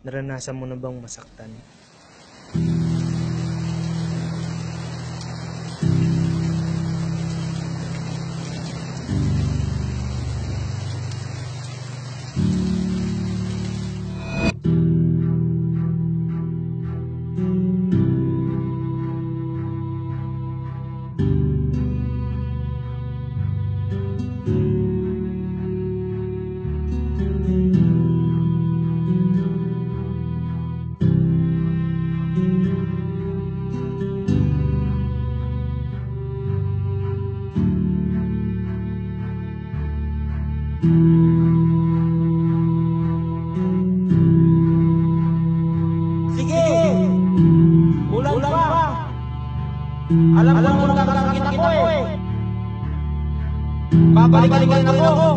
Naranasan mo na bang masaktan? Sige! Bulan pa! Alam mo nakakakit ako eh! Babalik-balikan ako!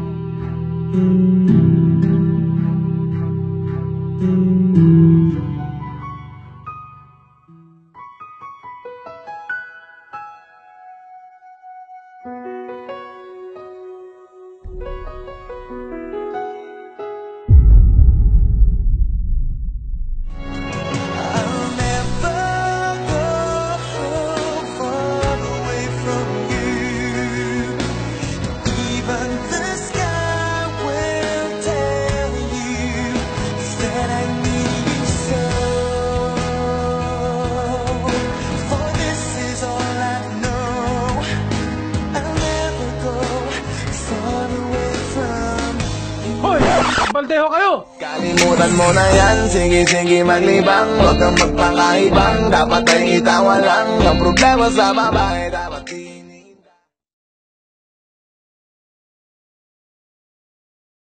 Baldeho kayo! Kalimutan mo na yan, sige maglibang. Huwag kang magpakaibang, dapat ay itawa lang. Ang problema sa babae dapat